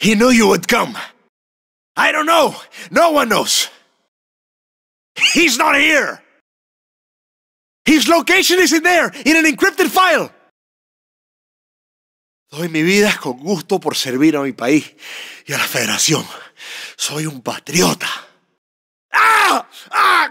He knew you would come. I don't know. No one knows. He's not here. His location is in there, in an encrypted file. Doy mi vida con gusto por servir a mi país y a la Federación. Soy un patriota. ¡Ah! ¡Ah!